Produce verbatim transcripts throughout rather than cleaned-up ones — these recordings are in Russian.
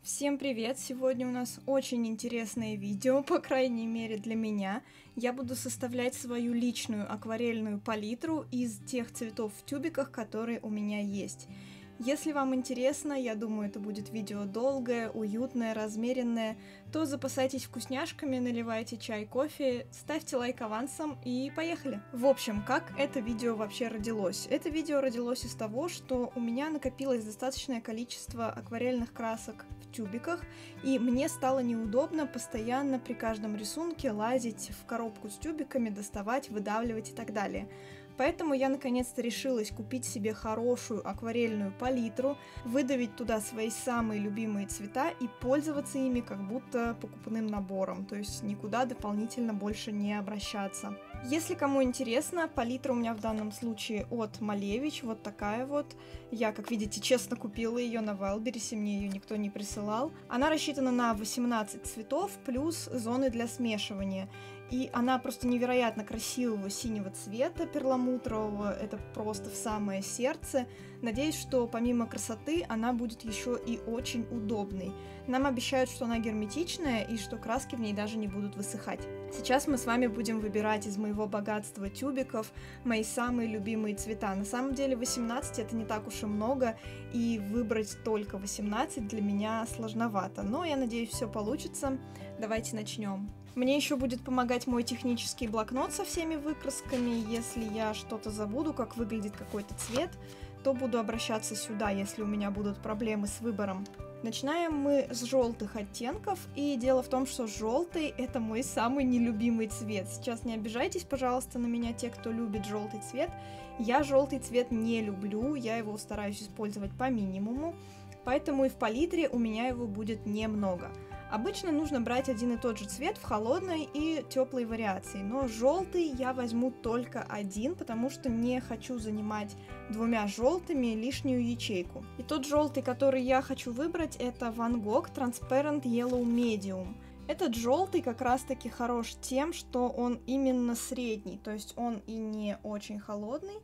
Всем привет! Сегодня у нас очень интересное видео, по крайней мере для меня. Я буду составлять свою личную акварельную палитру из тех цветов в тюбиках, которые у меня есть. Если вам интересно, я думаю, это будет видео долгое, уютное, размеренное, то запасайтесь вкусняшками, наливайте чай, кофе, ставьте лайк авансом и поехали! В общем, как это видео вообще родилось? Это видео родилось из того, что у меня накопилось достаточное количество акварельных красок в тюбиках, и мне стало неудобно постоянно при каждом рисунке лазить в коробку с тюбиками, доставать, выдавливать и так далее. Поэтому я наконец-то решилась купить себе хорошую акварельную палитру, выдавить туда свои самые любимые цвета и пользоваться ими как будто покупным набором, то есть никуда дополнительно больше не обращаться. Если кому интересно, палитра у меня в данном случае от Малевич, вот такая вот. Я, как видите, честно купила ее на Wildberries, мне ее никто не присылал. Она рассчитана на восемнадцать цветов плюс зоны для смешивания. И она просто невероятно красивого синего цвета, перламутрового, это просто в самое сердце. Надеюсь, что помимо красоты она будет еще и очень удобной. Нам обещают, что она герметичная и что краски в ней даже не будут высыхать. Сейчас мы с вами будем выбирать из моего богатства тюбиков мои самые любимые цвета. На самом деле восемнадцать это не так уж и много, и выбрать только восемнадцать для меня сложновато. Но я надеюсь, все получится. Давайте начнем. Мне еще будет помогать мой технический блокнот со всеми выкрасками. Если я что-то забуду, как выглядит какой-то цвет, то буду обращаться сюда, если у меня будут проблемы с выбором. Начинаем мы с желтых оттенков, и дело в том, что желтый это мой самый нелюбимый цвет. Сейчас не обижайтесь, пожалуйста, на меня те, кто любит желтый цвет. Я желтый цвет не люблю, я его стараюсь использовать по минимуму, поэтому и в палитре у меня его будет немного. Обычно нужно брать один и тот же цвет в холодной и теплой вариации, но желтый я возьму только один, потому что не хочу занимать двумя желтыми лишнюю ячейку. И тот желтый, который я хочу выбрать, это Van Gogh Transparent Yellow Medium. Этот желтый как раз таки хорош тем, что он именно средний, то есть он и не очень холодный,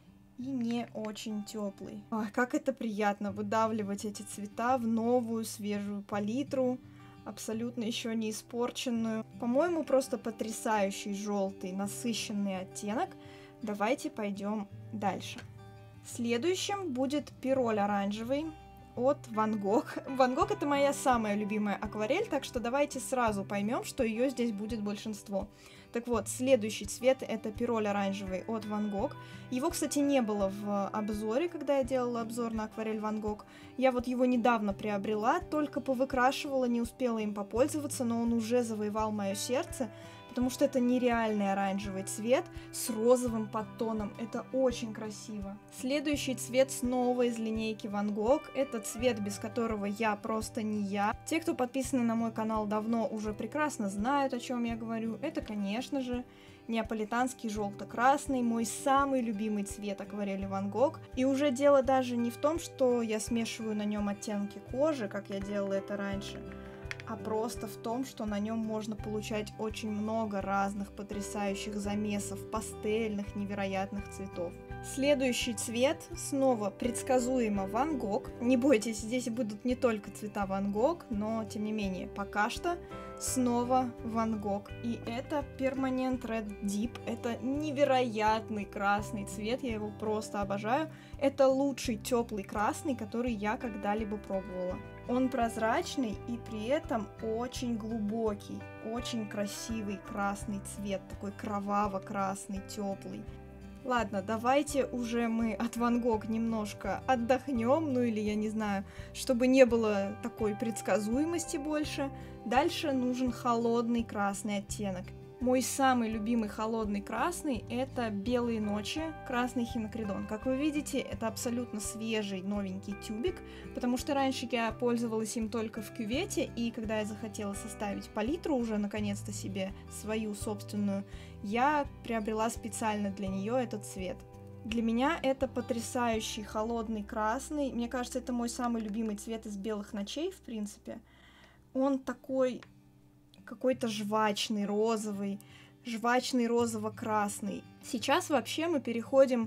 и не очень теплый. Ой, как это приятно выдавливать эти цвета в новую свежую палитру, абсолютно еще не испорченную. По-моему, просто потрясающий желтый насыщенный оттенок. Давайте пойдем дальше. Следующим будет пироль оранжевый от Van Gogh. Van Gogh это моя самая любимая акварель, так что давайте сразу поймем, что ее здесь будет большинство. Так вот, следующий цвет это пироль оранжевый от Van Gogh. Его, кстати, не было в обзоре, когда я делала обзор на акварель Van Gogh. Я вот его недавно приобрела, только повыкрашивала, не успела им попользоваться, но он уже завоевал мое сердце, потому что это нереальный оранжевый цвет с розовым подтоном. Это очень красиво. Следующий цвет снова из линейки Van Gogh. Это цвет, без которого я просто не я. Те, кто подписаны на мой канал давно, уже прекрасно знают, о чем я говорю. Это, конечно же, неаполитанский желто-красный, мой самый любимый цвет акварели Van Gogh. И уже дело даже не в том, что я смешиваю на нем оттенки кожи, как я делала это раньше, а просто в том, что на нем можно получать очень много разных потрясающих замесов, пастельных, невероятных цветов. Следующий цвет снова предсказуемо Van Gogh. Не бойтесь, здесь будут не только цвета Van Gogh, но тем не менее пока что снова Van Gogh. И это Permanent Red Deep. Это невероятный красный цвет, я его просто обожаю. Это лучший теплый красный, который я когда-либо пробовала. Он прозрачный и при этом очень глубокий, очень красивый красный цвет, такой кроваво-красный, теплый. Ладно, давайте уже мы от Van Gogh немножко отдохнем, ну или я не знаю, чтобы не было такой предсказуемости больше. Дальше нужен холодный красный оттенок. Мой самый любимый холодный красный это «Белые ночи», красный хинокридон. Как вы видите, это абсолютно свежий новенький тюбик, потому что раньше я пользовалась им только в кювете, и когда я захотела составить палитру уже наконец-то себе свою собственную, я приобрела специально для нее этот цвет. Для меня это потрясающий холодный красный. Мне кажется, это мой самый любимый цвет из «Белых ночей», в принципе. Он такой какой-то жвачный, розовый, жвачный розово-красный. Сейчас вообще мы переходим к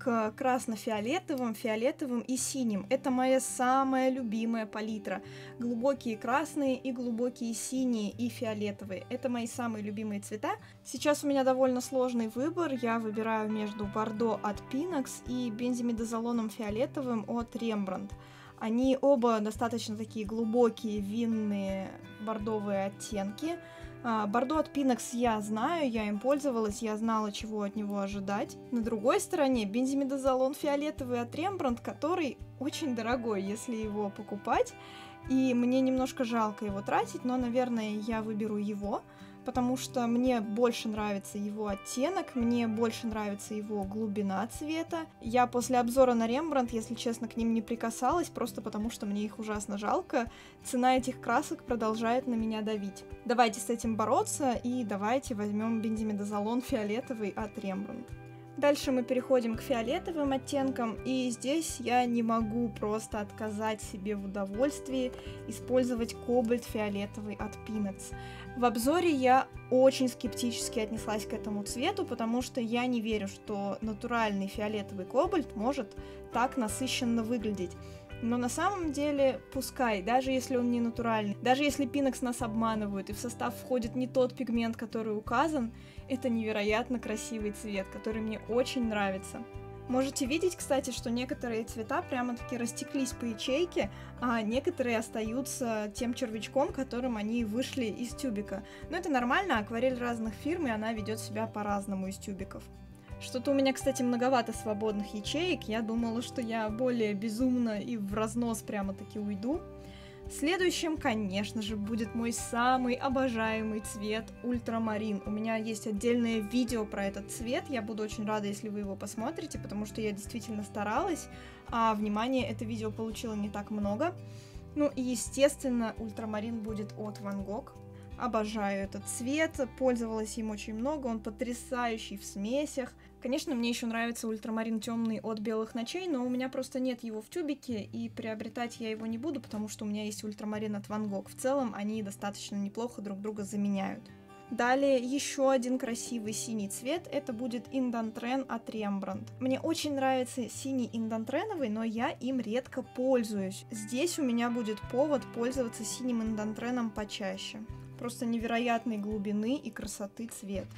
к красно-фиолетовым, фиолетовым и синим. Это моя самая любимая палитра. Глубокие красные и глубокие синие и фиолетовые. Это мои самые любимые цвета. Сейчас у меня довольно сложный выбор. Я выбираю между бордо от Pinax и бензимидазолоном фиолетовым от Rembrandt. Они оба достаточно такие глубокие, винные, бордовые оттенки. Бордо от Pinax я знаю, я им пользовалась, я знала, чего от него ожидать. На другой стороне бензимидазолон фиолетовый от Rembrandt, который очень дорогой, если его покупать. И мне немножко жалко его тратить, но, наверное, я выберу его, потому что мне больше нравится его оттенок, мне больше нравится его глубина цвета. Я после обзора на Rembrandt, если честно, к ним не прикасалась, просто потому что мне их ужасно жалко. Цена этих красок продолжает на меня давить. Давайте с этим бороться и давайте возьмем бензимидазолон фиолетовый от Rembrandt. Дальше мы переходим к фиолетовым оттенкам, и здесь я не могу просто отказать себе в удовольствии использовать кобальт фиолетовый от Pinax. В обзоре я очень скептически отнеслась к этому цвету, потому что я не верю, что натуральный фиолетовый кобальт может так насыщенно выглядеть. Но на самом деле, пускай, даже если он не натуральный, даже если Pinax нас обманывают и в состав входит не тот пигмент, который указан, это невероятно красивый цвет, который мне очень нравится. Можете видеть, кстати, что некоторые цвета прямо-таки растеклись по ячейке, а некоторые остаются тем червячком, которым они вышли из тюбика. Но это нормально, акварель разных фирм, и она ведет себя по-разному из тюбиков. Что-то у меня, кстати, многовато свободных ячеек, я думала, что я более безумно и в разнос прямо-таки уйду. Следующим, конечно же, будет мой самый обожаемый цвет ультрамарин. У меня есть отдельное видео про этот цвет, я буду очень рада, если вы его посмотрите, потому что я действительно старалась, а внимания это видео получило не так много. Ну и, естественно, ультрамарин будет от Van Gogh. Обожаю этот цвет, пользовалась им очень много, он потрясающий в смесях. Конечно, мне еще нравится ультрамарин темный от Белых ночей, но у меня просто нет его в тюбике, и приобретать я его не буду, потому что у меня есть ультрамарин от Van Gogh. В целом, они достаточно неплохо друг друга заменяют. Далее еще один красивый синий цвет, это будет Индантрен от Rembrandt. Мне очень нравится синий индантреновый, но я им редко пользуюсь. Здесь у меня будет повод пользоваться синим индантреном почаще. Просто невероятной глубины и красоты цвет.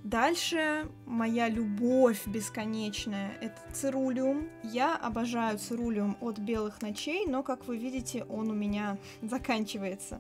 Дальше моя любовь бесконечная — это цирулиум. Я обожаю цирулиум от Белых ночей, но, как вы видите, он у меня заканчивается.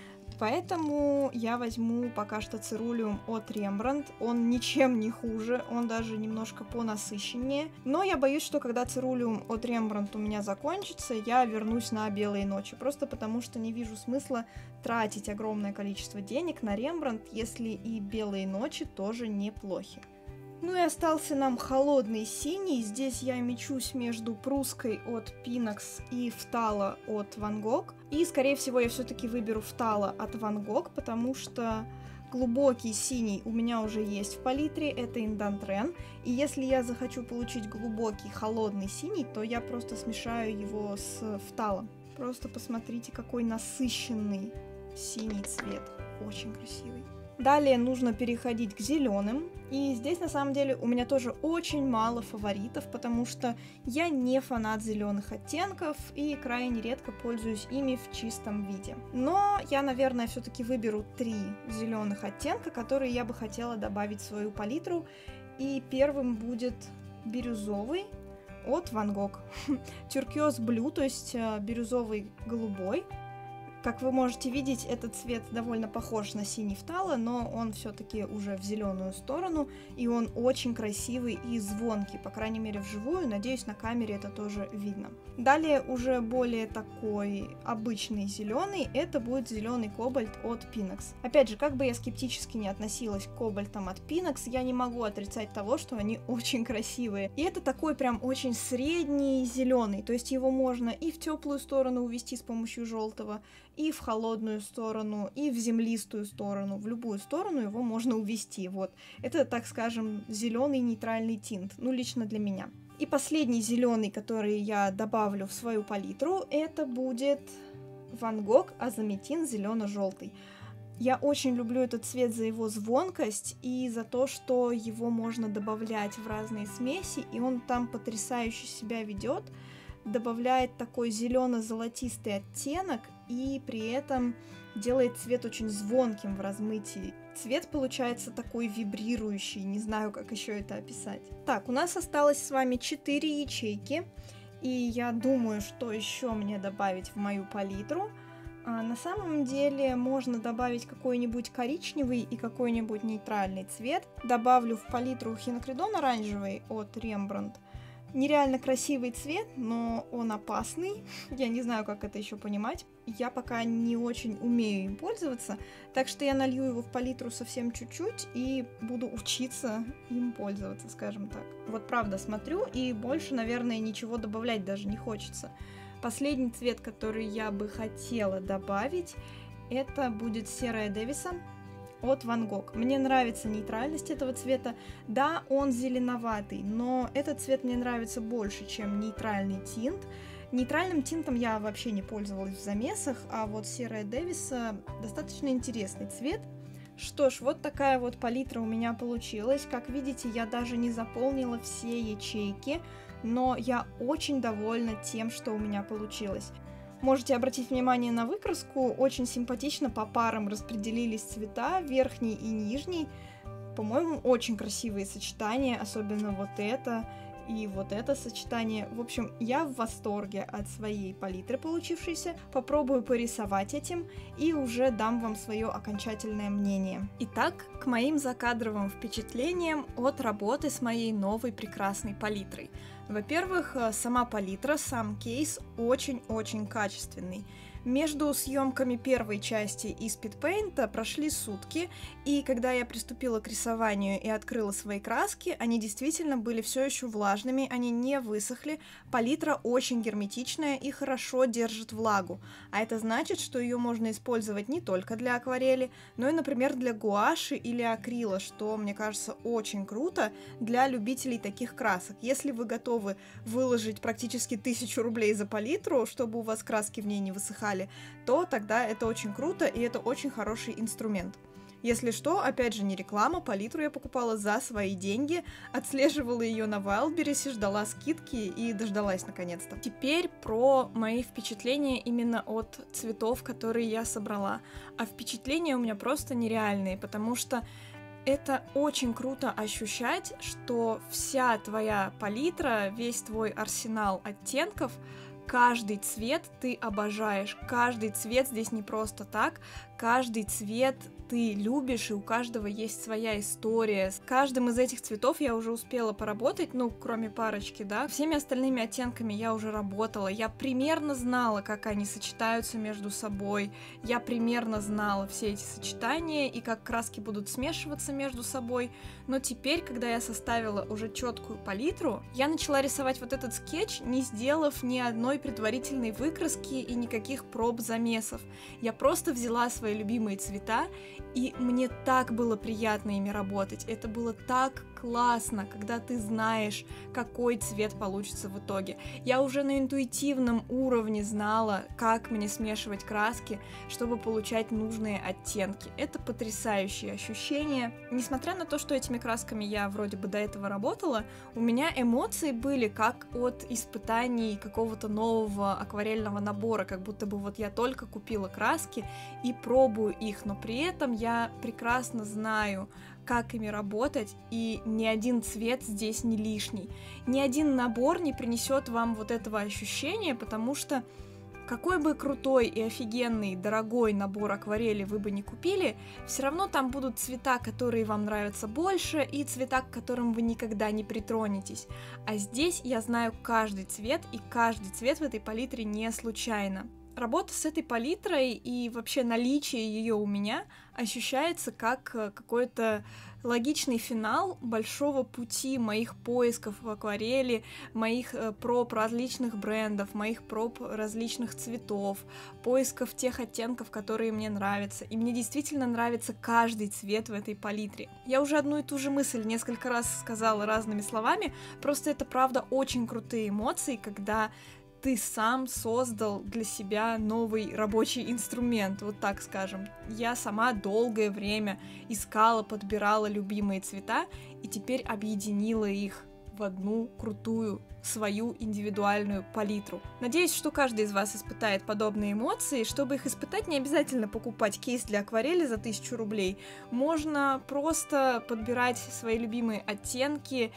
Поэтому я возьму пока что цирулиум от Rembrandt. Он ничем не хуже, он даже немножко понасыщеннее. Но я боюсь, что когда цирулиум от Rembrandt у меня закончится, я вернусь на Белые ночи. Просто потому что не вижу смысла тратить огромное количество денег на Rembrandt, если и Белые ночи тоже неплохи. Ну и остался нам холодный синий. Здесь я мечусь между прусской от Pinax и Phthalo от Van Gogh. И, скорее всего, я все-таки выберу Phthalo от Van Gogh, потому что глубокий синий у меня уже есть в палитре, это Индантрен. И если я захочу получить глубокий холодный синий, то я просто смешаю его с Phthalo. Просто посмотрите, какой насыщенный синий цвет. Очень красивый. Далее нужно переходить к зеленым, и здесь на самом деле у меня тоже очень мало фаворитов, потому что я не фанат зеленых оттенков и крайне редко пользуюсь ими в чистом виде. Но я, наверное, все-таки выберу три зеленых оттенка, которые я бы хотела добавить в свою палитру, и первым будет бирюзовый от Van Gogh. Turquoise Blue, то есть бирюзовый голубой. Как вы можете видеть, этот цвет довольно похож на синий Phthalo, но он все-таки уже в зеленую сторону, и он очень красивый и звонкий, по крайней мере вживую, надеюсь, на камере это тоже видно. Далее уже более такой обычный зеленый, это будет зеленый кобальт от Pinax. Опять же, как бы я скептически не относилась к кобальтам от Pinax, я не могу отрицать того, что они очень красивые. И это такой прям очень средний зеленый, то есть его можно и в теплую сторону увести с помощью желтого, и в холодную сторону, и в землистую сторону. В любую сторону его можно увести. Вот. Это, так скажем, зеленый нейтральный тинт. Ну, лично для меня. И последний зеленый, который я добавлю в свою палитру, это будет Van Gogh Азаметин зелено-желтый. Я очень люблю этот цвет за его звонкость и за то, что его можно добавлять в разные смеси, и он там потрясающе себя ведет, добавляет такой зелено-золотистый оттенок и при этом делает цвет очень звонким в размытии. Цвет получается такой вибрирующий, не знаю, как еще это описать. Так, у нас осталось с вами четыре ячейки, и я думаю, что еще мне добавить в мою палитру. А на самом деле можно добавить какой-нибудь коричневый и какой-нибудь нейтральный цвет. Добавлю в палитру хинокридон оранжевый от Rembrandt. Нереально красивый цвет, но он опасный. Я не знаю, как это еще понимать. Я пока не очень умею им пользоваться, так что я налью его в палитру совсем чуть-чуть и буду учиться им пользоваться, скажем так. Вот правда смотрю, и больше, наверное, ничего добавлять даже не хочется. Последний цвет, который я бы хотела добавить, это будет серая Дэвиса от Ван Гог. Мне нравится нейтральность этого цвета. Да, он зеленоватый, но этот цвет мне нравится больше, чем нейтральный тинт. Нейтральным тинтом я вообще не пользовалась в замесах, а вот серая Дэвиса достаточно интересный цвет. Что ж, вот такая вот палитра у меня получилась. Как видите, я даже не заполнила все ячейки, но я очень довольна тем, что у меня получилось. Можете обратить внимание на выкраску, очень симпатично по парам распределились цвета, верхний и нижний. По-моему, очень красивые сочетания, особенно вот это и вот это сочетание. В общем, я в восторге от своей палитры получившейся. Попробую порисовать этим и уже дам вам свое окончательное мнение. Итак, к моим закадровым впечатлениям от работы с моей новой прекрасной палитрой. Во-первых, сама палитра, сам кейс очень-очень качественный. Между съемками первой части из Speedpaint прошли сутки, и когда я приступила к рисованию и открыла свои краски, они действительно были все еще влажными, они не высохли, палитра очень герметичная и хорошо держит влагу, а это значит, что ее можно использовать не только для акварели, но и, например, для гуаши или акрила, что, мне кажется, очень круто для любителей таких красок. Если вы готовы выложить практически тысячу рублей за палитру, чтобы у вас краски в ней не высыхали, то тогда это очень круто и это очень хороший инструмент. Если что, опять же, не реклама, палитру я покупала за свои деньги, отслеживала ее на Wildberries, ждала скидки и дождалась наконец-то. Теперь про мои впечатления именно от цветов, которые я собрала. А впечатления у меня просто нереальные, потому что это очень круто ощущать, что вся твоя палитра, весь твой арсенал оттенков, каждый цвет ты обожаешь, каждый цвет здесь не просто так, каждый цвет ты любишь, и у каждого есть своя история. С каждым из этих цветов я уже успела поработать, ну, кроме парочки, да. Всеми остальными оттенками я уже работала, я примерно знала, как они сочетаются между собой, я примерно знала все эти сочетания и как краски будут смешиваться между собой, но теперь, когда я составила уже четкую палитру, я начала рисовать вот этот скетч, не сделав ни одной предварительной выкраски и никаких проб замесов. Я просто взяла свои любимые цвета, и мне так было приятно ими работать, это было так классно, когда ты знаешь, какой цвет получится в итоге. Я уже на интуитивном уровне знала, как мне смешивать краски, чтобы получать нужные оттенки. Это потрясающее ощущение. Несмотря на то, что этими красками я вроде бы до этого работала, у меня эмоции были как от испытаний какого-то нового акварельного набора, как будто бы вот я только купила краски и пробую их, но при этом я прекрасно знаю, как ими работать, и ни один цвет здесь не лишний. Ни один набор не принесет вам вот этого ощущения, потому что какой бы крутой и офигенный, дорогой набор акварели вы бы не купили, все равно там будут цвета, которые вам нравятся больше, и цвета, к которым вы никогда не притронетесь. А здесь я знаю каждый цвет, и каждый цвет в этой палитре не случайно. Работа с этой палитрой и вообще наличие ее у меня ощущается как какой-то логичный финал большого пути моих поисков в акварели, моих проб различных брендов, моих проб различных цветов, поисков тех оттенков, которые мне нравятся. И мне действительно нравится каждый цвет в этой палитре. Я уже одну и ту же мысль несколько раз сказала разными словами, просто это правда очень крутые эмоции, когда ты сам создал для себя новый рабочий инструмент, вот так скажем. Я сама долгое время искала, подбирала любимые цвета и теперь объединила их в одну крутую свою индивидуальную палитру. Надеюсь, что каждый из вас испытает подобные эмоции. Чтобы их испытать, не обязательно покупать кейс для акварели за тысячу рублей. Можно просто подбирать свои любимые оттенки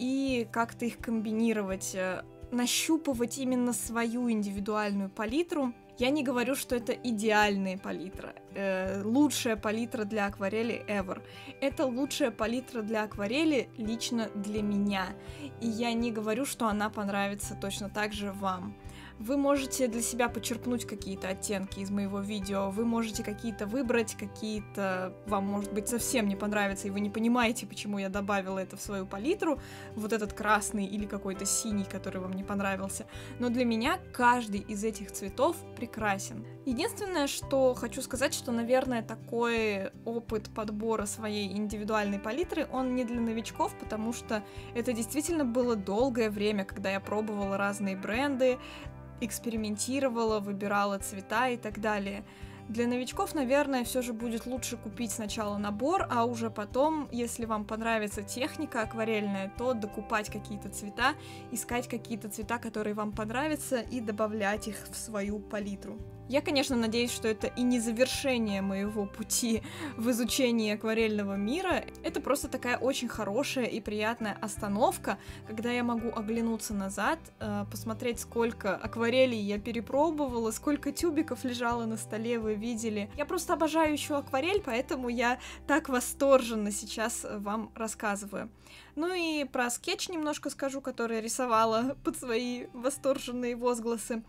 и как-то их комбинировать, нащупывать именно свою индивидуальную палитру. Я не говорю, что это идеальная палитра, э, лучшая палитра для акварели ever. Это лучшая палитра для акварели лично для меня. И я не говорю, что она понравится точно так же вам. Вы можете для себя почерпнуть какие-то оттенки из моего видео, вы можете какие-то выбрать, какие-то вам, может быть, совсем не понравятся, и вы не понимаете, почему я добавила это в свою палитру, вот этот красный или какой-то синий, который вам не понравился. Но для меня каждый из этих цветов прекрасен. Единственное, что хочу сказать, что, наверное, такой опыт подбора своей индивидуальной палитры, он не для новичков, потому что это действительно было долгое время, когда я пробовала разные бренды, экспериментировала, выбирала цвета и так далее. Для новичков, наверное, все же будет лучше купить сначала набор, а уже потом, если вам понравится техника акварельная, то докупать какие-то цвета, искать какие-то цвета, которые вам понравятся, и добавлять их в свою палитру. Я, конечно, надеюсь, что это и не завершение моего пути в изучении акварельного мира. Это просто такая очень хорошая и приятная остановка, когда я могу оглянуться назад, посмотреть, сколько акварелей я перепробовала, сколько тюбиков лежало на столе, вы видели. Я просто обожаю еще акварель, поэтому я так восторженно сейчас вам рассказываю. Ну и про скетч немножко скажу, который я рисовала под свои восторженные возгласы.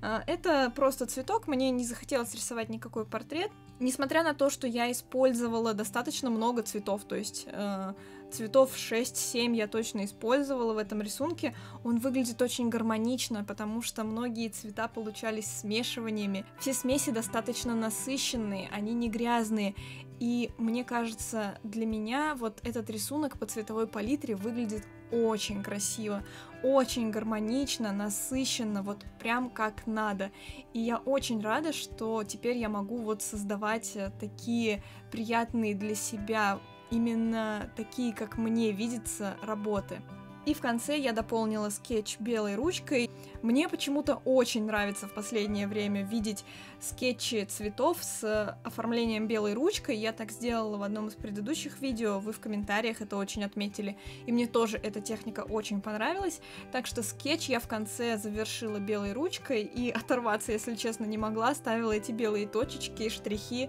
Это просто цветок, мне не захотелось рисовать никакой портрет. Несмотря на то, что я использовала достаточно много цветов, то есть э, цветов шесть-семь я точно использовала в этом рисунке, он выглядит очень гармонично, потому что многие цвета получались смешиваниями. Все смеси достаточно насыщенные, они не грязные. И мне кажется, для меня вот этот рисунок по цветовой палитре выглядит очень красиво, очень гармонично, насыщенно, вот прям как надо. И я очень рада, что теперь я могу вот создавать такие приятные для себя, именно такие, как мне видятся, работы. И в конце я дополнила скетч белой ручкой. Мне почему-то очень нравится в последнее время видеть скетчи цветов с оформлением белой ручкой. Я так сделала в одном из предыдущих видео, вы в комментариях это очень отметили. И мне тоже эта техника очень понравилась. Так что скетч я в конце завершила белой ручкой и оторваться, если честно, не могла. Ставила эти белые точечки, штрихи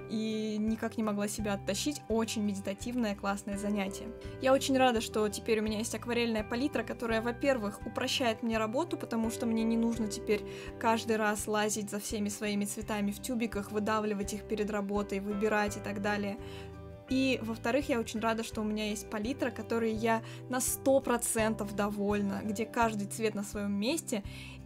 и никак не могла себя оттащить. Очень медитативное, классное занятие. Я очень рада, что теперь у меня есть акварельная палитра, которая, во-первых, упрощает мне работу, потому что мне не нужно теперь каждый раз лазить за всеми своими цветами в тюбиках, выдавливать их перед работой, выбирать и так далее. И, во-вторых, я очень рада, что у меня есть палитра, которой я на сто процентов довольна, где каждый цвет на своем месте,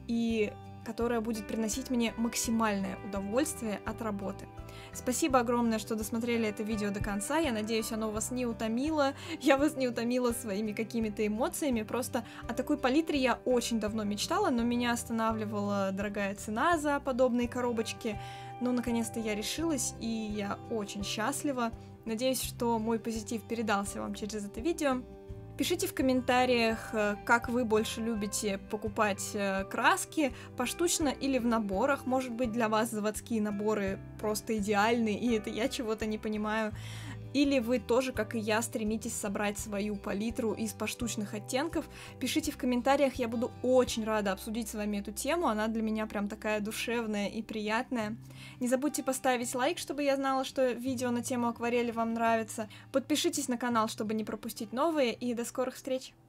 и которая будет приносить мне максимальное удовольствие от работы. Спасибо огромное, что досмотрели это видео до конца, я надеюсь, оно вас не утомило, я вас не утомила своими какими-то эмоциями, просто о такой палитре я очень давно мечтала, но меня останавливала дорогая цена за подобные коробочки, но наконец-то я решилась, и я очень счастлива. Надеюсь, что мой позитив передался вам через это видео. Пишите в комментариях, как вы больше любите покупать краски, поштучно или в наборах. Может быть, для вас заводские наборы просто идеальны, и это я чего-то не понимаю. Или вы тоже, как и я, стремитесь собрать свою палитру из поштучных оттенков. Пишите в комментариях, я буду очень рада обсудить с вами эту тему, она для меня прям такая душевная и приятная. Не забудьте поставить лайк, чтобы я знала, что видео на тему акварели вам нравится. Подпишитесь на канал, чтобы не пропустить новые, и до скорых встреч!